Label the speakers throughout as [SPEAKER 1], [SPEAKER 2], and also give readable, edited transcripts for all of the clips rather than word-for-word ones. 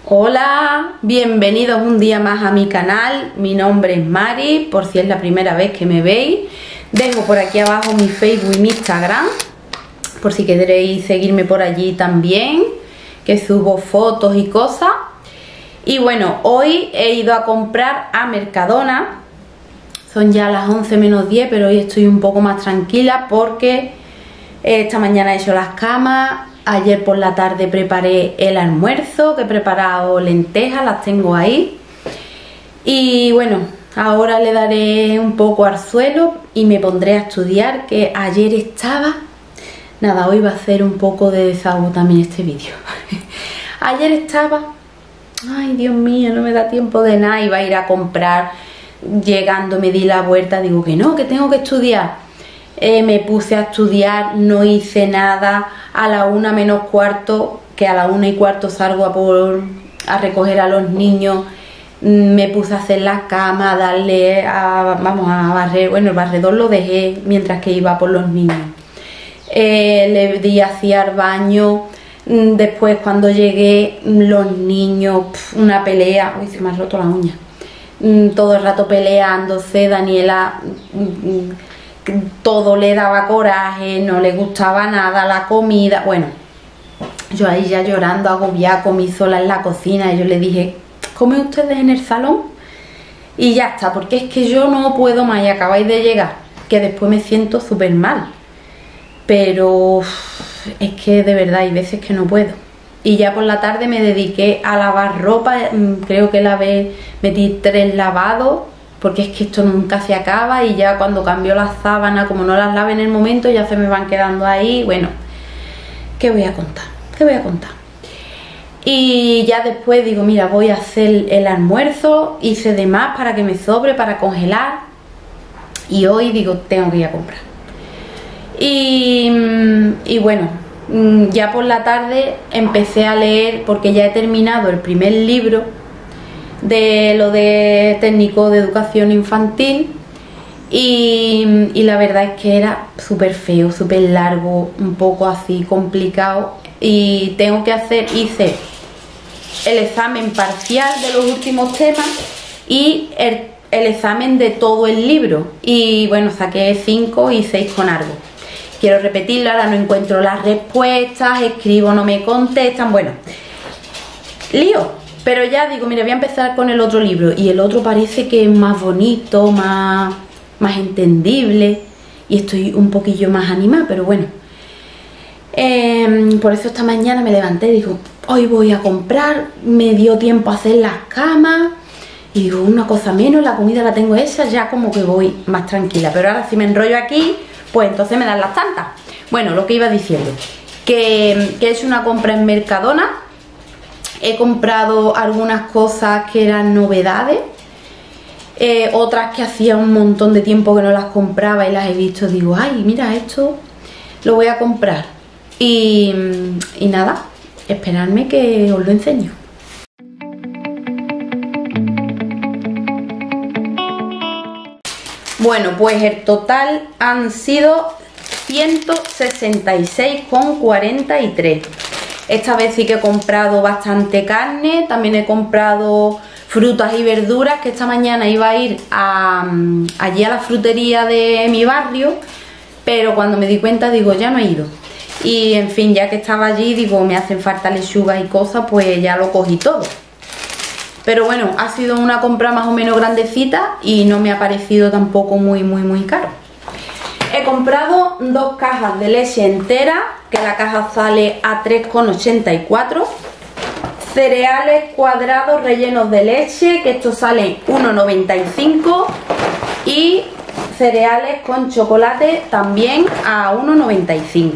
[SPEAKER 1] Hola, bienvenidos un día más a mi canal. Mi nombre es Mari, por si es la primera vez que me veis. Dejo por aquí abajo mi Facebook y mi Instagram, por si queréis seguirme por allí también, que subo fotos y cosas. Y bueno, hoy he ido a comprar a Mercadona. Son ya las 11 menos 10, pero hoy estoy un poco más tranquila porque esta mañana he hecho las camas. Ayer por la tarde preparé el almuerzo, que he preparado lentejas, las tengo ahí. Y bueno, ahora le daré un poco al suelo y me pondré a estudiar, que ayer estaba... Nada, hoy va a ser un poco de desahogo también este vídeo. Ayer estaba... Ay, Dios mío, no me da tiempo de nada, iba a ir a comprar. Llegando me di la vuelta, digo que no, que tengo que estudiar. Me puse a estudiar, no hice nada. A la 1 menos cuarto, que a la 1 y cuarto salgo a recoger a los niños, me puse a hacer la cama, a darle a barrer. Bueno, el barredor lo dejé mientras que iba por los niños. Le di hacia el baño. Después, cuando llegué, los niños, una pelea. Uy, se me ha roto la uña. Todo el rato peleándose. Daniela todo le daba coraje, no le gustaba nada la comida. Bueno, yo ahí ya llorando, agobiada, comí sola en la cocina. Y yo le dije, ¿comen ustedes en el salón? Y ya está, porque es que yo no puedo más y acabáis de llegar, que después me siento súper mal. Pero es que de verdad hay veces que no puedo. Y ya por la tarde me dediqué a lavar ropa. Creo que metí 3 lavados, porque es que esto nunca se acaba. Y ya cuando cambio las sábanas, como no las lave en el momento, ya se me van quedando ahí. Bueno, ¿qué voy a contar? ¿Qué voy a contar? Y ya después digo, mira, voy a hacer el almuerzo. Hice de más para que me sobre, para congelar. Y hoy digo, tengo que ir a comprar. Y bueno, ya por la tarde empecé a leer, porque ya he terminado el primer libro de lo de técnico de educación infantil. Y la verdad es que era súper feo, súper largo, un poco así complicado. Y hice el examen parcial de los últimos temas y el examen de todo el libro. Y bueno, saqué 5 y 6 con algo. Quiero repetirlo, ahora no encuentro las respuestas, escribo, no me contestan. Bueno, lío. Pero ya digo, mira, voy a empezar con el otro libro. Y el otro parece que es más bonito, más entendible. Y estoy un poquillo más animada, pero bueno. Por eso esta mañana me levanté y digo, hoy voy a comprar. Me dio tiempo a hacer las camas. Y digo, una cosa menos, la comida la tengo hecha, ya como que voy más tranquila. Pero ahora si me enrollo aquí, pues entonces me dan las tantas. Bueno, lo que iba diciendo, que he hecho una compra en Mercadona. He comprado algunas cosas que eran novedades, otras que hacía un montón de tiempo que no las compraba y las he visto. Digo, ay, mira, esto lo voy a comprar. Y nada, esperadme que os lo enseño. Bueno, pues el total han sido 166,43. Esta vez sí que he comprado bastante carne, también he comprado frutas y verduras, que esta mañana iba a ir allí a la frutería de mi barrio, pero cuando me di cuenta digo, ya no he ido. Y en fin, ya que estaba allí, digo, me hacen falta lechugas y cosas, pues ya lo cogí todo. Pero bueno, ha sido una compra más o menos grandecita y no me ha parecido tampoco muy caro. He comprado 2 cajas de leche entera, que la caja sale a 3,84. Cereales cuadrados rellenos de leche, que estos salen 1,95. Y cereales con chocolate también a 1,95.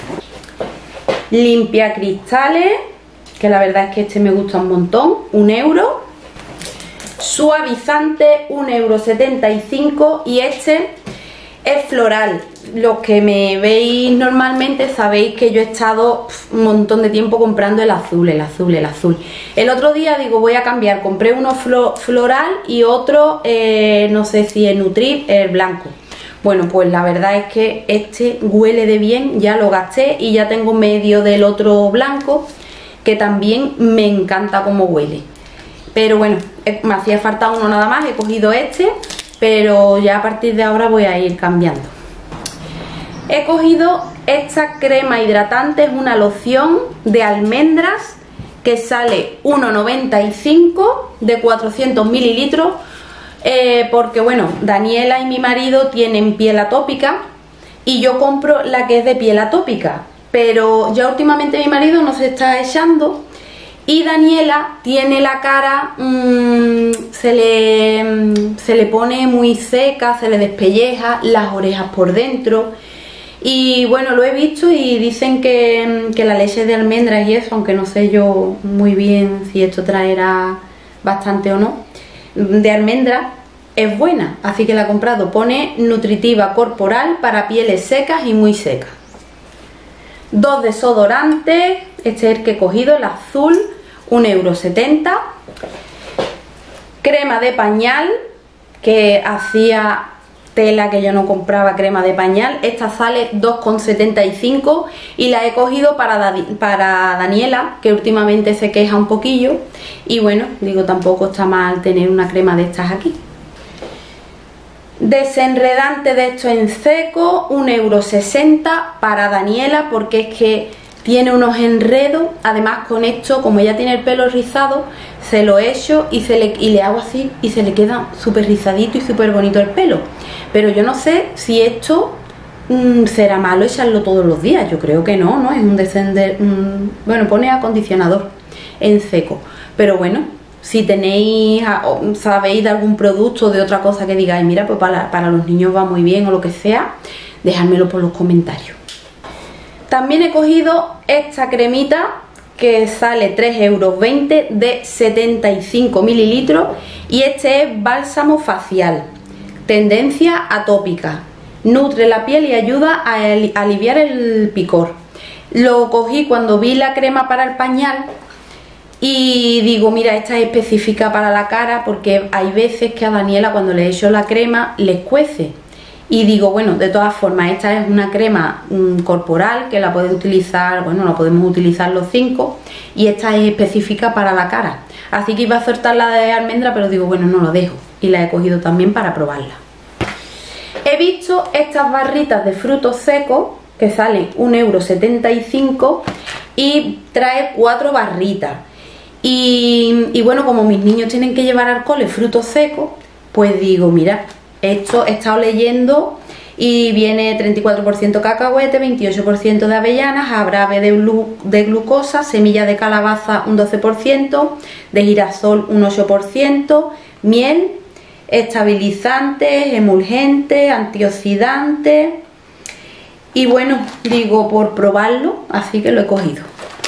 [SPEAKER 1] Limpia cristales, que la verdad es que este me gusta un montón, 1 euro. Suavizante, 1,75 €. Y este es floral. Los que me veis normalmente sabéis que yo he estado un montón de tiempo comprando el azul. El otro día digo, voy a cambiar, compré uno floral y otro, no sé si es Nutri, el blanco. Bueno, pues la verdad es que este huele de bien, ya lo gasté y ya tengo medio del otro blanco. que también me encanta cómo huele. Pero bueno, me hacía falta uno nada más, he cogido este, pero ya a partir de ahora voy a ir cambiando. He cogido esta crema hidratante, es una loción de almendras que sale 1,95 de 400 mililitros, porque bueno, Daniela y mi marido tienen piel atópica y yo compro la que es de piel atópica, pero ya últimamente mi marido no se está echando y Daniela tiene la cara, se le pone muy seca, se le despelleja, las orejas por dentro. Y bueno, lo he visto y dicen que la leche de almendras y eso, aunque no sé yo muy bien si esto traerá bastante o no, de almendras es buena, así que la he comprado. Pone nutritiva corporal para pieles secas y muy secas. 2 desodorantes, este es el que he cogido, el azul, 1,70 €. Crema de pañal, que hacía tela que yo no compraba crema de pañal. Esta sale 2,75 y la he cogido para Daniela, que últimamente se queja un poquillo. Y bueno, digo, tampoco está mal tener una crema de estas aquí. Desenredante de esto en seco, 1,60 € para Daniela, porque es que tiene unos enredos. Además, con esto, como ella tiene el pelo rizado, se lo echo y le hago así y se le queda súper rizadito y súper bonito el pelo. Pero yo no sé si esto será malo echarlo todos los días. Yo creo que no, ¿no? Es un bueno, pone acondicionador en seco. Pero bueno, si tenéis, sabéis de algún producto o de otra cosa que digáis, mira, pues para los niños va muy bien o lo que sea, dejádmelo por los comentarios. También he cogido esta cremita que sale 3,20 € de 75 mililitros y este es bálsamo facial, tendencia atópica, nutre la piel y ayuda a aliviar el picor. Lo cogí cuando vi la crema para el pañal y digo, mira, esta es específica para la cara, porque hay veces que a Daniela cuando le echo la crema le escuece. Y digo, bueno, de todas formas, esta es una crema corporal que la puedes utilizar, bueno, la podemos utilizar los 5, y esta es específica para la cara. Así que iba a soltar la de almendra, pero digo, bueno, no lo dejo, y la he cogido también para probarla. He visto estas barritas de frutos secos que salen 1,75 € y trae 4 barritas. Y bueno, como mis niños tienen que llevar alcohol y frutos secos, pues digo, mira, esto he estado leyendo y viene 34% cacahuete, 28% de avellanas, jarabe de glucosa, semilla de calabaza un 12%, de girasol un 8%, miel, estabilizantes, emulgentes, antioxidantes. Y bueno, digo, por probarlo, así que lo he cogido.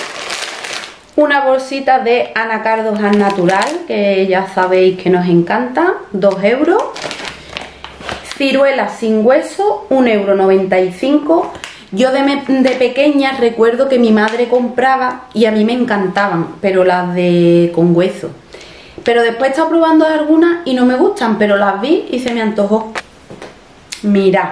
[SPEAKER 1] Una bolsita de anacardos al natural, que ya sabéis que nos encanta, 2 €. Ciruelas sin hueso, 1,95 €. Yo de pequeña recuerdo que mi madre compraba y a mí me encantaban, pero las de con hueso. Pero después he estado probando algunas y no me gustan, pero las vi y se me antojó. Mirad.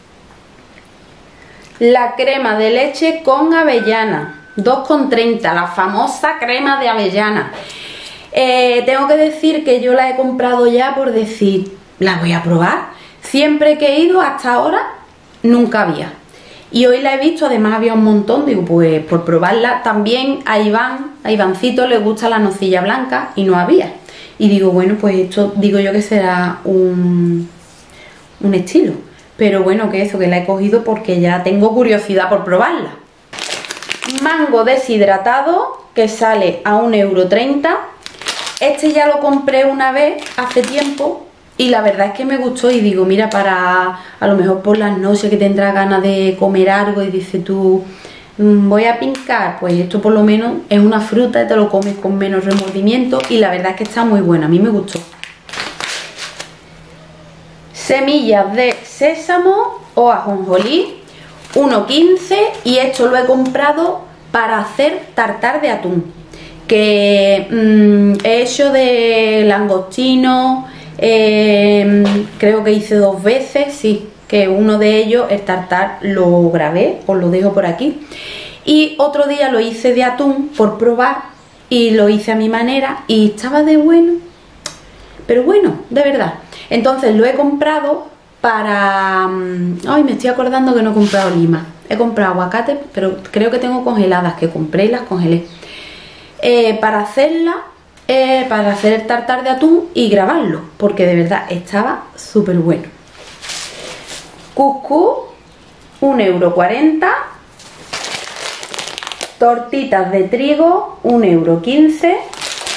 [SPEAKER 1] La crema de leche con avellana, 2,30 €, la famosa crema de avellana. Tengo que decir que yo la he comprado ya por decir, la voy a probar. Siempre que he ido hasta ahora nunca había, y hoy la he visto, además había un montón, digo, pues por probarla. También a Ivancito le gusta la nocilla blanca y no había, y digo, bueno, pues esto digo yo que será un estilo, pero bueno, que eso, que la he cogido porque ya tengo curiosidad por probarla. Mango deshidratado, que sale a 1,30 €. Este ya lo compré una vez hace tiempo y la verdad es que me gustó, y digo, mira, para a lo mejor por las noches que tendrás ganas de comer algo y dices tú, voy a pincar, pues esto por lo menos es una fruta y te lo comes con menos remordimiento, y la verdad es que está muy buena, a mí me gustó. Semillas de sésamo o ajonjolí, 1,15 €, y esto lo he comprado para hacer tartar de atún, que he hecho de langostino. Creo que hice 2 veces, sí, que uno de ellos, el tartar, lo grabé, os lo dejo por aquí. Y otro día lo hice de atún por probar y lo hice a mi manera y estaba de bueno, pero bueno, de verdad. Entonces lo he comprado para... Ay, me estoy acordando que no he comprado lima. He comprado aguacate, pero creo que tengo congeladas, que compré y las congelé. Para hacerla, para hacer el tartar de atún y grabarlo, porque de verdad estaba súper bueno. Cuscús, 1,40 €. Tortitas de trigo, 1,15 €.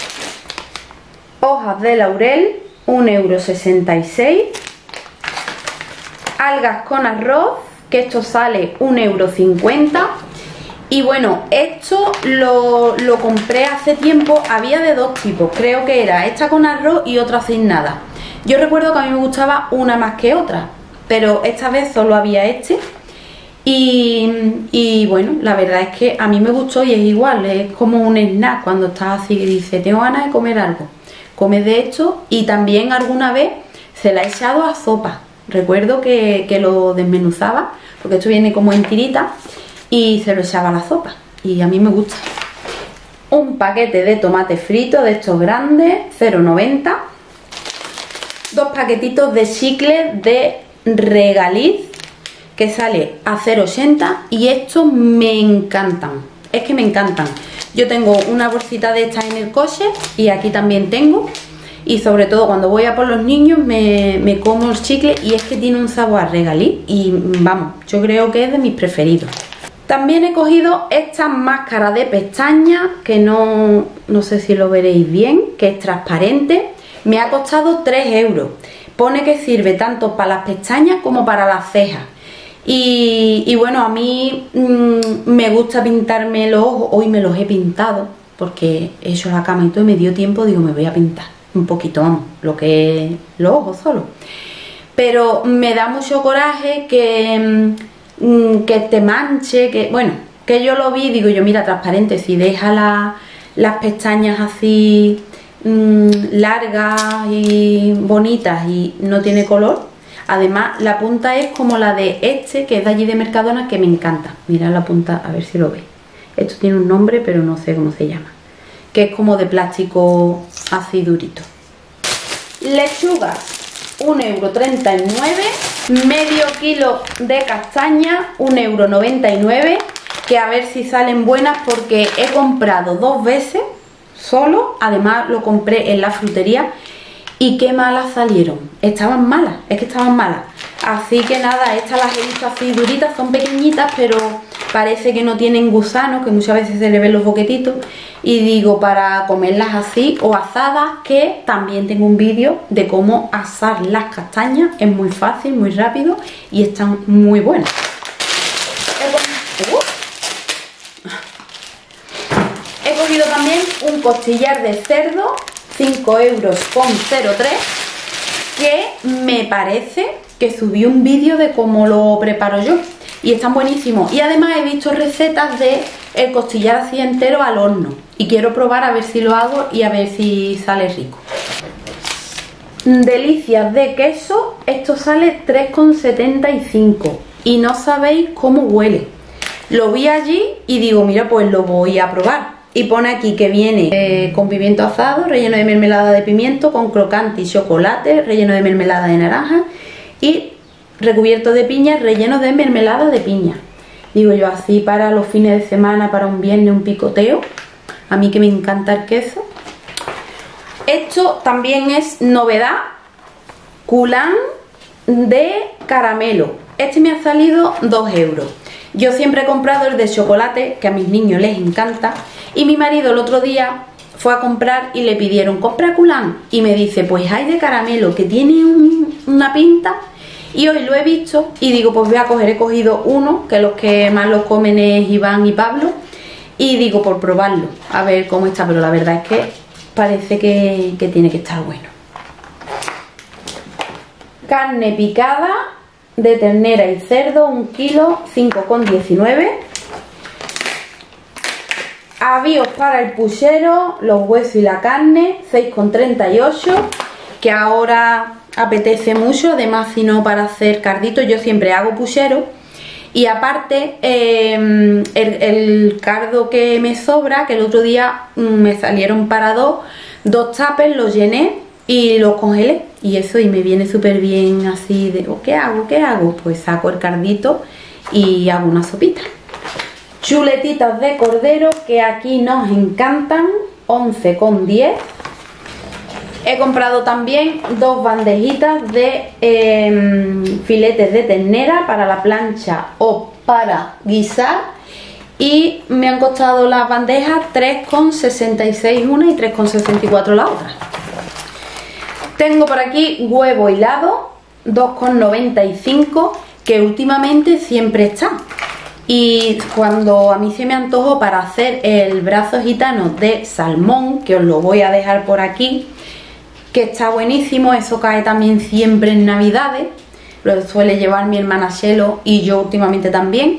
[SPEAKER 1] Hojas de laurel, 1,66 €. Algas con arroz, que esto sale 1,50 €. Y bueno, esto lo compré hace tiempo, había de dos tipos, creo que era esta con arroz y otra sin nada. Yo recuerdo que a mí me gustaba una más que otra, pero esta vez solo había este. Y bueno, la verdad es que a mí me gustó y es igual, es como un snack cuando estás así que dices, tengo ganas de comer algo. Comes de esto y también alguna vez se la he echado a sopa. Recuerdo que lo desmenuzaba, porque esto viene como en tirita, y se lo echaba a la sopa. Y a mí me gusta. Un paquete de tomate frito de estos grandes, 0,90 €. Dos paquetitos de chicles de regaliz, que sale a 0,80 €. Y estos me encantan. Es que me encantan. Yo tengo una bolsita de estas en el coche y aquí también tengo. Y sobre todo cuando voy a por los niños me como el chicle y es que tiene un sabor a regaliz y vamos, yo creo que es de mis preferidos. También he cogido esta máscara de pestañas que no sé si lo veréis bien, que es transparente. Me ha costado 3 €. Pone que sirve tanto para las pestañas como para las cejas. Y bueno, a mí me gusta pintarme los ojos. Hoy me los he pintado porque he hecho la cama y todo y me dio tiempo, digo me voy a pintar un poquito, vamos, lo que es los ojos solo. Pero me da mucho coraje que te manche, que bueno, que yo lo vi, digo yo, mira, transparente, si deja las pestañas así largas y bonitas y no tiene color. Además la punta es como la de este, que es de allí de Mercadona, que me encanta. Mirad la punta, a ver si lo veis. Esto tiene un nombre pero no sé cómo se llama, que es como de plástico así durito. Lechugas, 1,39 €. Medio kilo de castañas, 1,99 €. Que a ver si salen buenas porque he comprado 2 veces solo. Además lo compré en la frutería y qué malas salieron. Estaban malas, es que estaban malas. Así que nada, estas las he visto así duritas, son pequeñitas pero parece que no tienen gusanos, que muchas veces se le ven los boquetitos. Y digo, para comerlas así o asadas, que también tengo un vídeo de cómo asar las castañas. Es muy fácil, muy rápido y están muy buenas. He cogido también un costillar de cerdo, 5,03 €, que me parece que subí un vídeo de cómo lo preparo yo y están buenísimos. Y además he visto recetas de el costillar así entero al horno y quiero probar a ver si lo hago y a ver si sale rico. Delicias de queso, esto sale 3,75 € y no sabéis cómo huele. Lo vi allí y digo, mira, pues lo voy a probar. Y pone aquí que viene con pimiento asado, relleno de mermelada de pimiento, con crocante y chocolate, relleno de mermelada de naranja y recubierto de piña, relleno de mermelada de piña. Digo yo, así para los fines de semana, para un viernes, un picoteo. A mí que me encanta el queso. Esto también es novedad, culán de caramelo. Este me ha salido 2 €. Yo siempre he comprado el de chocolate, que a mis niños les encanta. Y mi marido el otro día fue a comprar y le pidieron, compra culán. Y me dice, pues hay de caramelo, que tiene una pinta. Y hoy lo he visto y digo, pues voy a coger, he cogido uno, que los que más los comen es Iván y Pablo. Y digo, por probarlo, a ver cómo está. Pero la verdad es que parece que tiene que estar bueno. Carne picada de ternera y cerdo, 1 kilo, 5,19 €. Avíos para el puchero, los huesos y la carne, 6,38 €, que ahora apetece mucho. Además, si no, para hacer cardito, yo siempre hago puchero Y aparte el cardo que me sobra, que el otro día me salieron para dos tuppers, los llené y los congelé. Y eso, y me viene súper bien así de, ¿qué hago? ¿Qué hago? Pues saco el cardito y hago una sopita. Chuletitas de cordero, que aquí nos encantan, 11,10. He comprado también 2 bandejitas de filetes de ternera para la plancha o para guisar. Y me han costado las bandejas 3,66 una y 3,64 la otra. Tengo por aquí huevo hilado, 2,95, que últimamente siempre está. Y cuando a mí se me antojó para hacer el brazo gitano de salmón, que os lo voy a dejar por aquí, que está buenísimo, eso cae también siempre en Navidades, lo suele llevar mi hermana Shelo y yo últimamente también.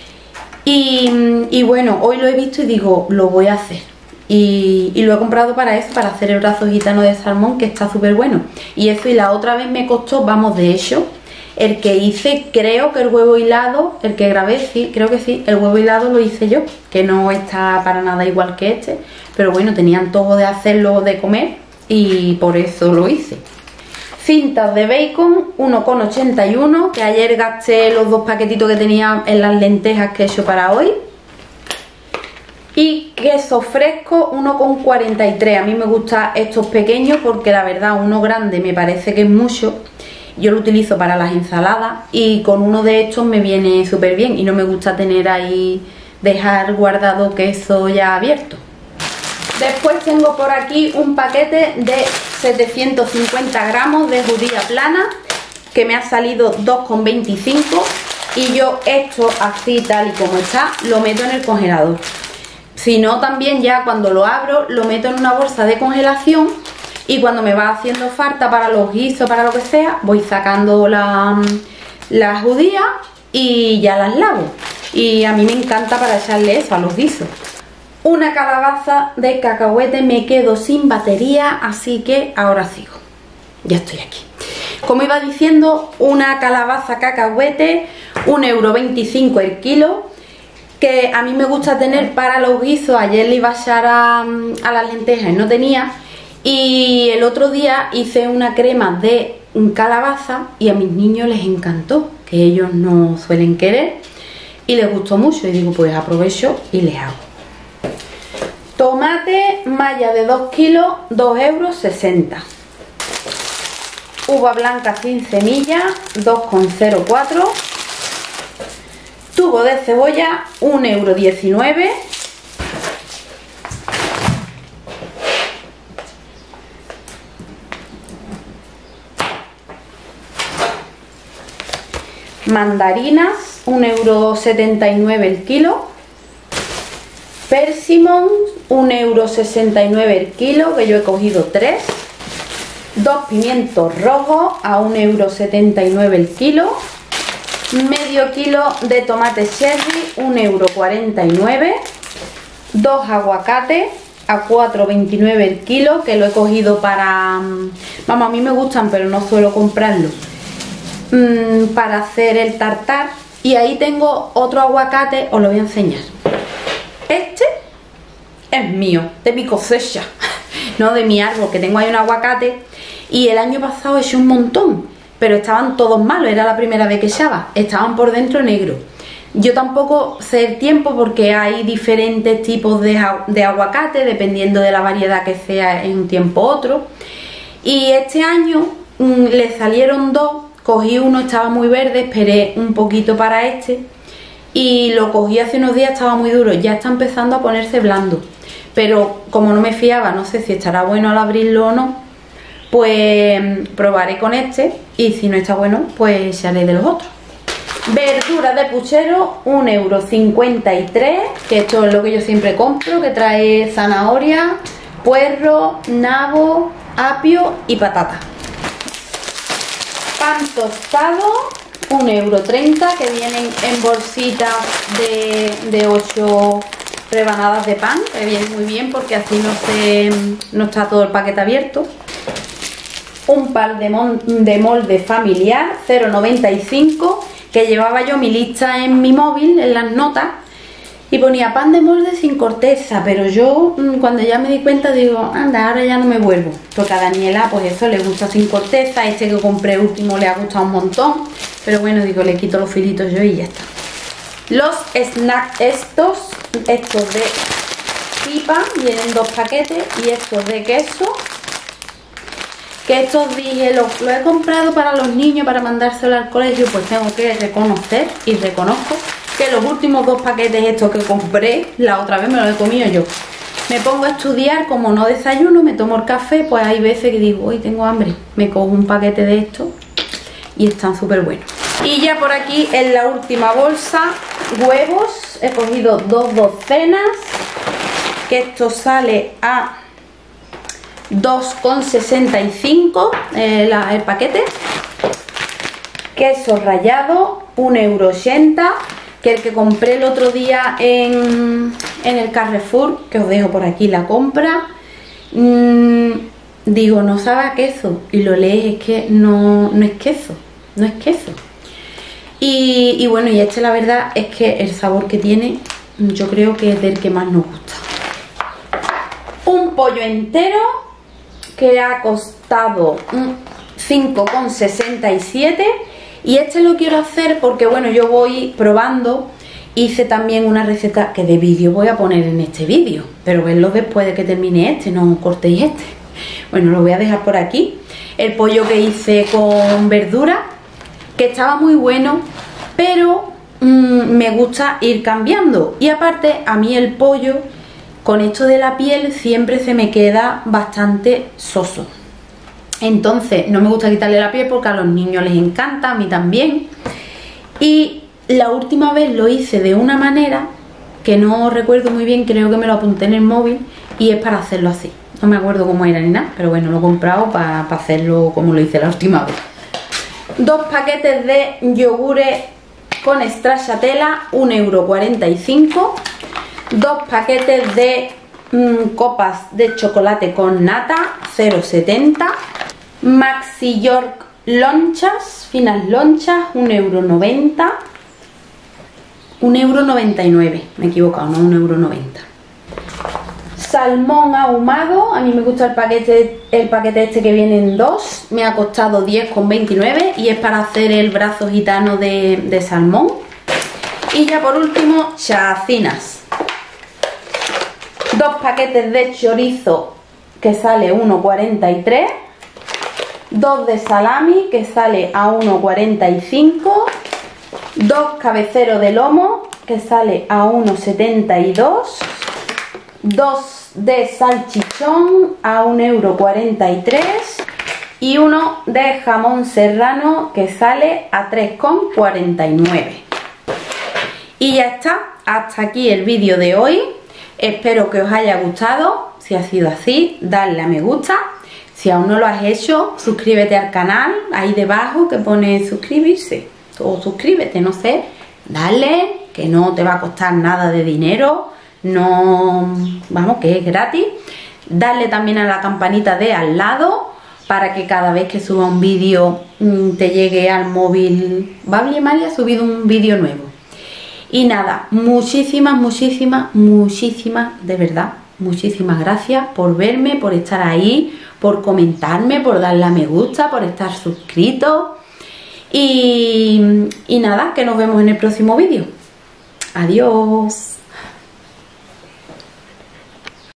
[SPEAKER 1] Y bueno, hoy lo he visto y digo, lo voy a hacer. Y lo he comprado para eso, para hacer el brazo gitano de salmón, que está súper bueno. Y eso, y la otra vez me costó, vamos, de hecho, el que hice, creo que el huevo hilado, el que grabé, sí, creo que sí, el huevo hilado lo hice yo, que no está para nada igual que este, pero bueno, tenía antojo de hacerlo de comer y por eso lo hice. Cintas de bacon, 1,81, que ayer gasté los 2 paquetitos que tenía en las lentejas que he hecho para hoy. Y queso fresco, 1,43. A mí me gustan estos pequeños porque la verdad uno grande me parece que es mucho. Yo lo utilizo para las ensaladas y con uno de estos me viene súper bien y no me gusta tener ahí, dejar guardado queso ya abierto. Después tengo por aquí un paquete de 750 gramos de judía plana, que me ha salido 2,25, y yo esto así tal y como está lo meto en el congelador. Si no, también ya cuando lo abro lo meto en una bolsa de congelación y cuando me va haciendo falta para los guisos, para lo que sea, voy sacando las judías y ya las lavo. Y a mí me encanta para echarle eso a los guisos. Una calabaza de cacahuete, me quedo sin batería, así que ahora sigo. Ya estoy aquí. Como iba diciendo, una calabaza cacahuete, 1,25 € el kilo, que a mí me gusta tener para los guisos. Ayer le iba a echar a las lentejas y no tenía. Y el otro día hice una crema de calabaza y a mis niños les encantó, que ellos no suelen querer, y les gustó mucho. Y digo, pues aprovecho y les hago. Tomate malla de 2 kilos, 2,60 €. Uva blanca sin semilla, 2,04. Tubo de cebolla, 1,19 €. Mandarinas, 1,79 € el kilo. Persimón, 1,69 € el kilo, que yo he cogido 3. 2 pimientos rojos a 1,79 € el kilo. Medio kilo de tomate cherry, 1,49 €. 2 aguacates a 4,29 € el kilo, que lo he cogido para... Vamos, a mí me gustan, pero no suelo comprarlo. Para hacer el tartar. Y ahí tengo otro aguacate, os lo voy a enseñar. Este es mío, de mi cosecha, no de mi árbol, que tengo ahí un aguacate. Y el año pasado eché un montón, pero estaban todos malos, era la primera vez que echaba, estaban por dentro negros. Yo tampoco sé el tiempo porque hay diferentes tipos de aguacate, dependiendo de la variedad que sea en un tiempo u otro. Y este año le salieron 2, cogí uno, estaba muy verde, esperé un poquito para este. Y lo cogí hace unos días, estaba muy duro, ya está empezando a ponerse blando. Pero como no me fiaba, no sé si estará bueno al abrirlo o no, pues probaré con este. Y si no está bueno, pues ya haré de los otros. Verduras de puchero, 1,53 €, que esto es lo que yo siempre compro, que trae zanahoria, puerro, nabo, apio y patata. Pan tostado, 1,30 €, que vienen en bolsitas de 8 rebanadas de pan, que viene muy bien porque así no está todo el paquete abierto. Un par de molde familiar, 0,95 €, que llevaba yo mi lista en mi móvil, en las notas, y ponía pan de molde sin corteza, pero yo cuando ya me di cuenta digo, anda, ahora ya no me vuelvo, porque a Daniela pues eso le gusta sin corteza, este que compré último le ha gustado un montón, pero bueno, digo, le quito los filitos yo y ya está. Los snacks estos de pipa, vienen 2 paquetes, y estos de queso, que estos dije, los he comprado para los niños, para mandárselo al colegio, pues tengo que reconocer y reconozco que los últimos 2 paquetes estos que compré, la otra vez me los he comido yo. Me pongo a estudiar, como no desayuno, me tomo el café, pues hay veces que digo, hoy tengo hambre, me cojo un paquete de estos y están súper buenos. Y ya por aquí en la última bolsa, huevos, he cogido 2 docenas, que esto sale a 2,65 el paquete. Queso rallado, 1,80 €, que el que compré el otro día en el Carrefour, que os dejo por aquí la compra, digo, no sabe a queso, y lo lees, es que no es queso, no es queso. Y bueno, y este la verdad es que el sabor que tiene, yo creo que es del que más nos gusta. Un pollo entero que ha costado 5,67 €. Y este lo quiero hacer porque, bueno, yo voy probando. Hice también una receta que de vídeo voy a poner en este vídeo, pero verlo después de que termine este, no cortéis este. Bueno, lo voy a dejar por aquí. El pollo que hice con verdura, que estaba muy bueno, pero me gusta ir cambiando. Y aparte, a mí el pollo, con esto de la piel, siempre se me queda bastante soso. Entonces no me gusta quitarle la piel porque a los niños les encanta, a mí también. Y la última vez lo hice de una manera que no recuerdo muy bien, creo que me lo apunté en el móvil, y es para hacerlo así. No me acuerdo cómo era ni nada, pero bueno, lo he comprado para hacerlo como lo hice la última vez. 2 paquetes de yogures con stracciatella, 1,45 €. 2 paquetes de copas de chocolate con nata, 0,70 €. Maxi York lonchas, finas lonchas, 1,90 €. 1,99 €, me he equivocado, no 1,90 €. Salmón ahumado, a mí me gusta el paquete este que viene en 2, me ha costado 10,29 € y es para hacer el brazo gitano de salmón. Y ya por último, chacinas. 2 paquetes de chorizo que sale 1,43 €. 2 de salami que sale a 1,45 €. 2 cabeceros de lomo que sale a 1,72 €. 2 de salchichón a 1,43 €. Y 1 de jamón serrano que sale a 3,49 €. Y ya está, hasta aquí el vídeo de hoy. Espero que os haya gustado. Si ha sido así, dadle a me gusta. Si aún no lo has hecho, suscríbete al canal, ahí debajo que pone suscribirse o suscríbete, no sé, dale, que no te va a costar nada de dinero, no, vamos, que es gratis. Dale también a la campanita de al lado para que cada vez que suba un vídeo te llegue al móvil. Babli Mari ha subido un vídeo nuevo. Y nada, muchísimas, de verdad, muchísimas gracias por verme, por estar ahí, por comentarme, por darle a me gusta, por estar suscrito. Y nada, que nos vemos en el próximo vídeo. Adiós.